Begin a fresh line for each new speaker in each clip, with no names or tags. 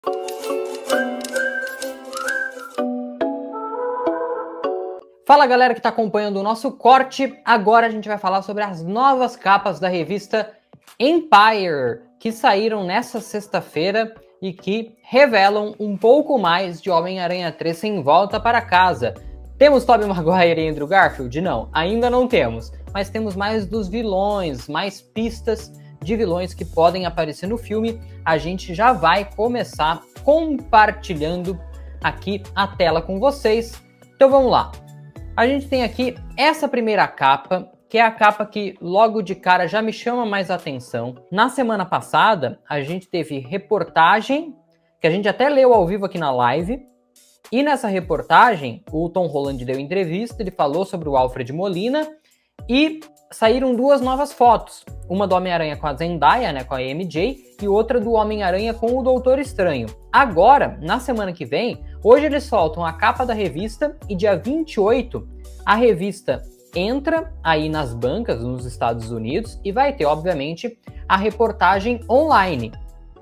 Fala galera que está acompanhando o nosso corte, agora a gente vai falar sobre as novas capas da revista Empire, que saíram nessa sexta-feira e que revelam um pouco mais de Homem-Aranha 3 Sem Volta para Casa. Temos Tobey Maguire e Andrew Garfield? Não, ainda não temos, mas temos mais dos vilões, mais pistas de vilões que podem aparecer no filme. A gente já vai começar compartilhando aqui a tela com vocês, então vamos lá. A gente tem aqui essa primeira capa, que é a capa que logo de cara já me chama mais atenção. Na semana passada, a gente teve reportagem, que a gente até leu ao vivo aqui na live, e nessa reportagem, o Tom Holland deu entrevista, ele falou sobre o Alfred Molina, e saíram duas novas fotos. Uma do Homem-Aranha com a Zendaya, né, com a MJ, e outra do Homem-Aranha com o Doutor Estranho. Agora, na semana que vem, hoje eles soltam a capa da revista e dia 28 a revista entra aí nas bancas nos Estados Unidos e vai ter, obviamente, a reportagem online.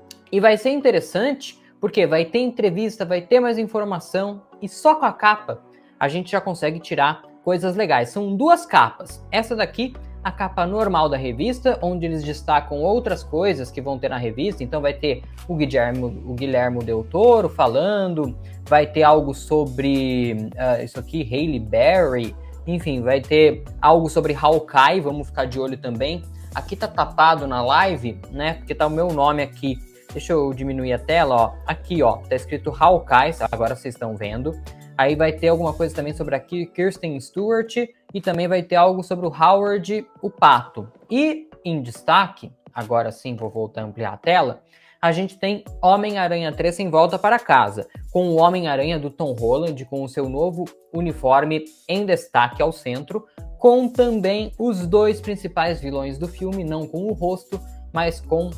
E vai ser interessante porque vai ter entrevista, vai ter mais informação e só com a capa a gente já consegue tirar coisas legais. São duas capas. Essa daqui, a capa normal da revista, onde eles destacam outras coisas que vão ter na revista. Então vai ter o Guilherme Del Toro falando, vai ter algo sobre isso aqui, Halle Berry, enfim, vai ter algo sobre Hawkeye, vamos ficar de olho também. Aqui tá tapado na live, né, porque tá o meu nome aqui. Deixa eu diminuir a tela, ó. Aqui, ó, tá escrito Hawkeye, agora vocês estão vendo. Aí vai ter alguma coisa também sobre aqui, Kirsten Stewart, e também vai ter algo sobre o Howard, o Pato. E em destaque, agora sim vou voltar a ampliar a tela, a gente tem Homem-Aranha 3 Sem Volta para Casa, com o Homem-Aranha do Tom Holland, com o seu novo uniforme em destaque ao centro, com também os dois principais vilões do filme, não com o rosto, mas com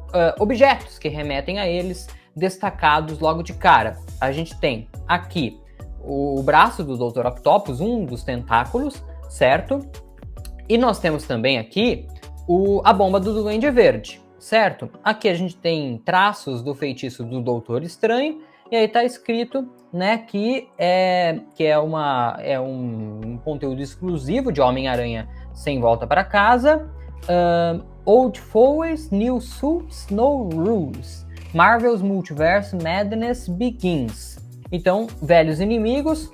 objetos que remetem a eles, destacados logo de cara. A gente tem aqui o braço do Dr. Octopus, um dos tentáculos, certo? E nós temos também aqui a bomba do Duende Verde, certo? Aqui a gente tem traços do feitiço do Doutor Estranho, e aí tá escrito, né, que é um conteúdo exclusivo de Homem-Aranha Sem Volta para Casa, Old Foes, New Suits, No Rules, Marvel's Multiverse Madness Begins. Então, velhos inimigos,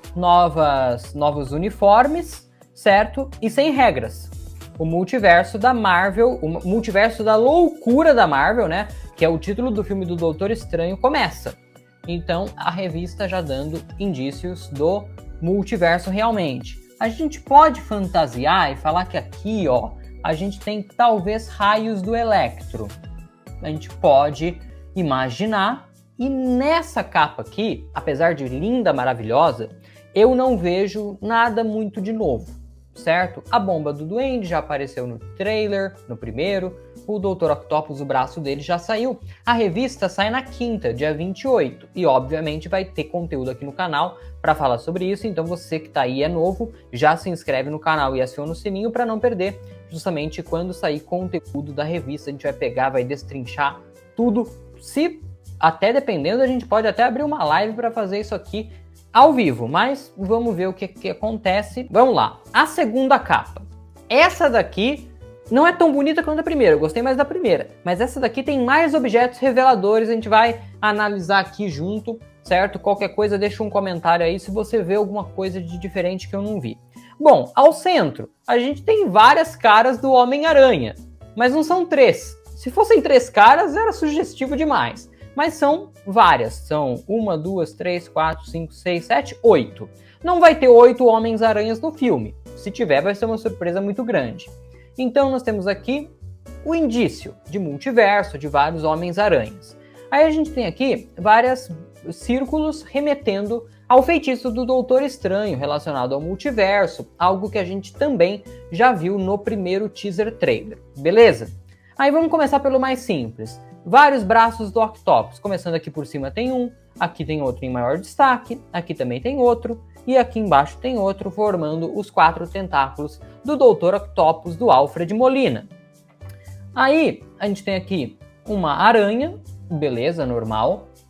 novos uniformes, certo? E sem regras. O multiverso da Marvel, o multiverso da loucura da Marvel, né? Que é o título do filme do Doutor Estranho, começa. Então, a revista já dando indícios do multiverso realmente. A gente pode fantasiar e falar que aqui, ó, a gente tem talvez raios do Electro. A gente pode imaginar. E nessa capa aqui, apesar de linda, maravilhosa, eu não vejo nada muito de novo, certo? A bomba do Duende já apareceu no trailer, no primeiro. O Dr. Octopus, o braço dele já saiu. A revista sai na quinta, dia 28. E obviamente vai ter conteúdo aqui no canal para falar sobre isso. Então você que tá aí é novo, já se inscreve no canal e aciona o sininho para não perder. Justamente quando sair conteúdo da revista, a gente vai pegar, vai destrinchar tudo. Se até dependendo, a gente pode até abrir uma live para fazer isso aqui ao vivo, mas vamos ver o que acontece. Vamos lá, a segunda capa. Essa daqui não é tão bonita quanto a primeira, eu gostei mais da primeira, mas essa daqui tem mais objetos reveladores, a gente vai analisar aqui junto, certo? Qualquer coisa deixa um comentário aí se você vê alguma coisa de diferente que eu não vi. Bom, ao centro, a gente tem várias caras do Homem-Aranha, mas não são três. Se fossem três caras, era sugestivo demais. Mas são várias, são 1, 2, 3, 4, 5, 6, 7, 8. Não vai ter 8 Homens-Aranhas no filme. Se tiver, vai ser uma surpresa muito grande. Então nós temos aqui o indício de multiverso, de vários Homens-Aranhas. Aí a gente tem aqui vários círculos remetendo ao feitiço do Doutor Estranho relacionado ao multiverso, algo que a gente também já viu no primeiro teaser trailer, beleza? Aí vamos começar pelo mais simples. Vários braços do Octopus, começando aqui por cima tem um, aqui tem outro em maior destaque, aqui também tem outro, e aqui embaixo tem outro, formando os 4 tentáculos do Dr. Octopus do Alfred Molina. Aí a gente tem aqui uma aranha, beleza, normal,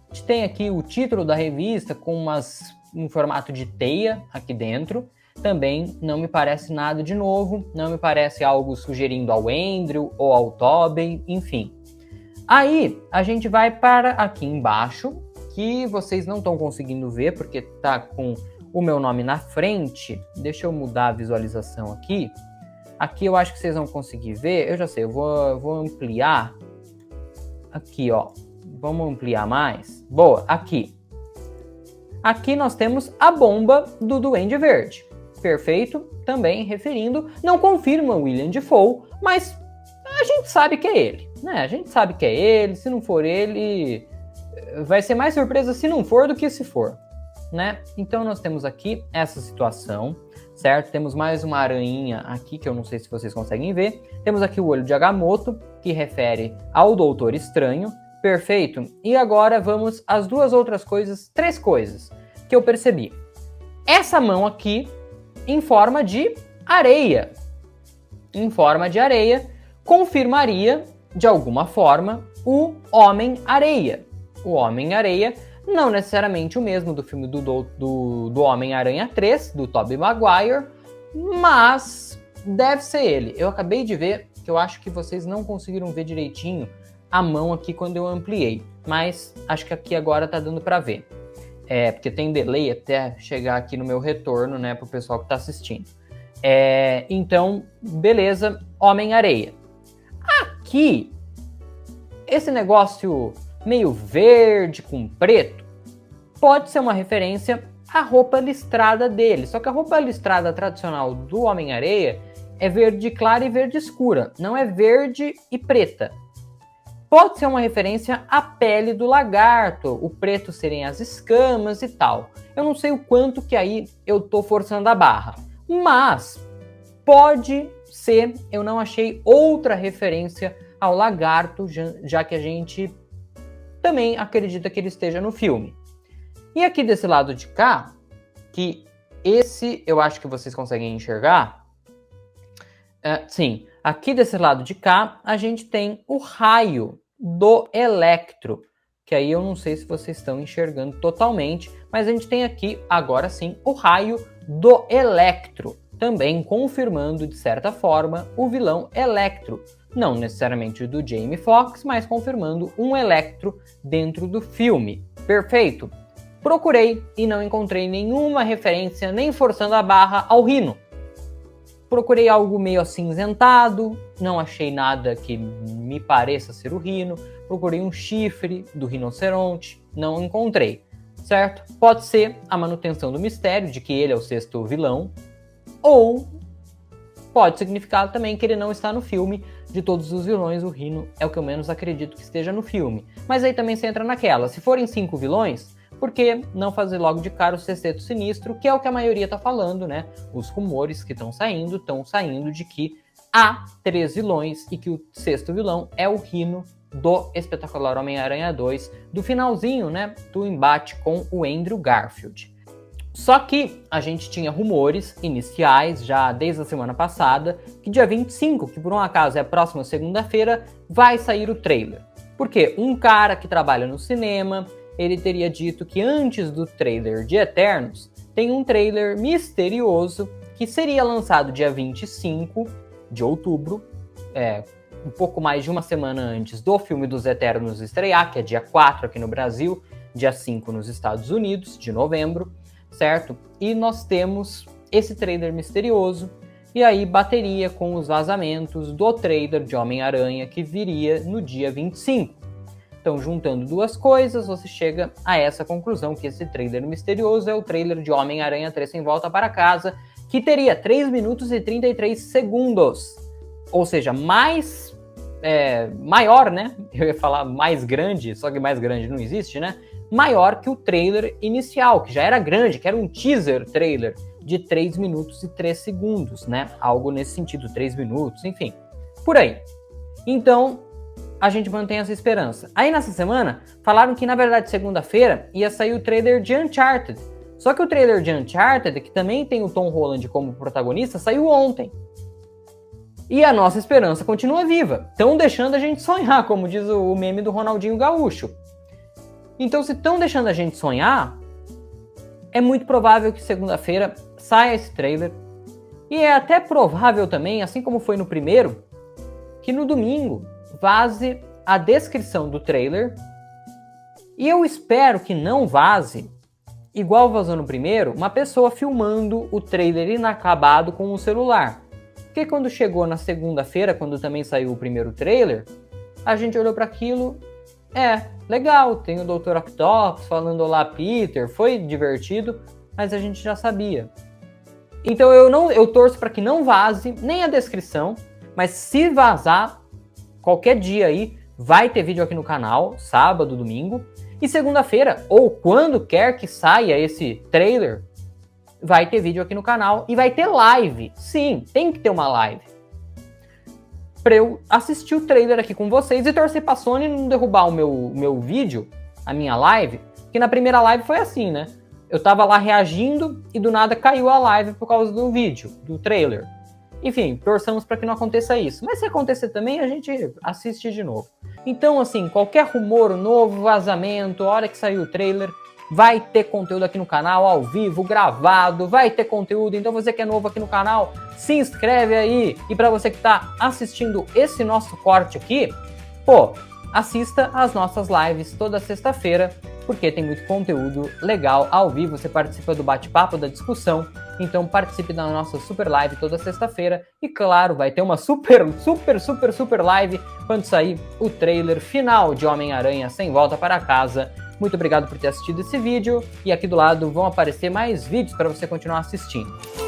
A gente tem aqui o título da revista com um formato de teia aqui dentro. Também não me parece nada de novo, não me parece algo sugerindo ao Andrew ou ao Tobey, enfim. Aí a gente vai para aqui embaixo, que vocês não estão conseguindo ver porque tá com o meu nome na frente. Deixa eu mudar a visualização aqui. Aqui eu acho que vocês vão conseguir ver. Eu já sei, eu vou ampliar. Aqui, ó. Vamos ampliar mais. Boa, aqui. Aqui nós temos a bomba do Duende Verde. Perfeito, também referindo, não confirma William Dafoe, mas a gente sabe que é ele, né? A gente sabe que é ele, se não for ele, vai ser mais surpresa se não for do que se for, né? Então nós temos aqui essa situação, certo? Temos mais uma aranhinha aqui, que eu não sei se vocês conseguem ver. Temos aqui o olho de Agamotto, que refere ao Doutor Estranho, perfeito? E agora vamos às três coisas que eu percebi. Essa mão aqui, em forma de areia. Em forma de areia, confirmaria, de alguma forma, o Homem-Areia. O Homem-Areia, não necessariamente o mesmo do filme do Homem-Aranha 3, do Tobey Maguire, mas deve ser ele. Eu acabei de ver, que eu acho que vocês não conseguiram ver direitinho a mão aqui quando eu ampliei, mas acho que aqui agora tá dando para ver. Porque tem delay até chegar aqui no meu retorno, né, pro pessoal que tá assistindo. Então, beleza, Homem-Areia. Aqui, esse negócio meio verde com preto pode ser uma referência à roupa listrada dele. Só que a roupa listrada tradicional do Homem-Areia é verde clara e verde escura, não é verde e preta. Pode ser uma referência à pele do lagarto, o preto serem as escamas e tal. Eu não sei o quanto que aí eu tô forçando a barra, mas pode ser, eu não achei outra referência ao lagarto, já que a gente também acredita que ele esteja no filme. E aqui desse lado de cá, que esse eu acho que vocês conseguem enxergar, sim, aqui desse lado de cá, a gente tem o raio do Electro, que aí eu não sei se vocês estão enxergando totalmente, mas a gente tem aqui, agora sim, o raio do Electro, também confirmando, de certa forma, o vilão Electro. Não necessariamente do Jamie Foxx, mas confirmando um Electro dentro do filme. Perfeito? Procurei e não encontrei nenhuma referência, nem forçando a barra, ao Rhino. Procurei algo meio acinzentado, não achei nada que me pareça ser o Rhino. Procurei um chifre do rinoceronte, não encontrei, certo? Pode ser a manutenção do mistério de que ele é o sexto vilão, ou pode significar também que ele não está no filme. De todos os vilões, o Rhino é o que eu menos acredito que esteja no filme. Mas aí também você entra naquela, se forem 5 vilões, por que não fazer logo de cara o Sexteto Sinistro, que é o que a maioria tá falando, né? Os rumores que estão saindo de que há 3 vilões e que o sexto vilão é o Rhino do Espetacular Homem-Aranha 2, do finalzinho, né? Do embate com o Andrew Garfield. Só que a gente tinha rumores iniciais, já desde a semana passada, que dia 25, que por um acaso é a próxima segunda-feira, vai sair o trailer. Porque um cara que trabalha no cinema, ele teria dito que antes do trailer de Eternos, tem um trailer misterioso que seria lançado dia 25 de outubro, um pouco mais de uma semana antes do filme dos Eternos estrear, que é dia 4 aqui no Brasil, dia 5 nos Estados Unidos, de novembro, certo? E nós temos esse trailer misterioso, e aí bateria com os vazamentos do trailer de Homem-Aranha que viria no dia 25. Então, juntando duas coisas, você chega a essa conclusão que esse trailer misterioso é o trailer de Homem-Aranha 3 Sem Volta para Casa, que teria 3 minutos e 33 segundos. Ou seja, maior, né? Eu ia falar mais grande, só que mais grande não existe, né? Maior que o trailer inicial, que já era grande, que era um teaser trailer de 3 minutos e 3 segundos, né? Algo nesse sentido, 3 minutos, enfim, por aí. Então, a gente mantém essa esperança. Aí nessa semana, falaram que na verdade segunda-feira ia sair o trailer de Uncharted. Só que o trailer de Uncharted, que também tem o Tom Holland como protagonista, saiu ontem. E a nossa esperança continua viva. Estão deixando a gente sonhar, como diz o meme do Ronaldinho Gaúcho. Então, se estão deixando a gente sonhar, é muito provável que segunda-feira saia esse trailer. E é até provável também, assim como foi no primeiro, que no domingo vaze a descrição do trailer. E eu espero que não vaze, igual vazou no primeiro, uma pessoa filmando o trailer inacabado com o celular. Porque quando chegou na segunda-feira, quando também saiu o primeiro trailer, a gente olhou para aquilo, legal, tem o Dr. Octopus falando olá Peter, foi divertido, mas a gente já sabia. Então eu torço para que não vaze nem a descrição, mas se vazar, qualquer dia aí, vai ter vídeo aqui no canal, sábado, domingo, e segunda-feira, ou quando quer que saia esse trailer, vai ter vídeo aqui no canal e vai ter live. Sim, tem que ter uma live. Pra eu assistir o trailer aqui com vocês e torcer pra Sony não derrubar o meu vídeo, a minha live, que na primeira live foi assim, né? Eu tava lá reagindo e do nada caiu a live por causa do vídeo, do trailer. Enfim, torçamos para que não aconteça isso. Mas se acontecer também, a gente assiste de novo. Então, assim, qualquer rumor novo, vazamento, a hora que sair o trailer, vai ter conteúdo aqui no canal, ao vivo, gravado, vai ter conteúdo. Então você que é novo aqui no canal, se inscreve aí. E para você que está assistindo esse nosso corte aqui, assista às nossas lives toda sexta-feira, porque tem muito conteúdo legal ao vivo. Você participa do bate-papo, da discussão. Então participe da nossa super live toda sexta-feira. E claro, vai ter uma super live quando sair o trailer final de Homem-Aranha Sem Volta para Casa. Muito obrigado por ter assistido esse vídeo. E aqui do lado vão aparecer mais vídeos para você continuar assistindo.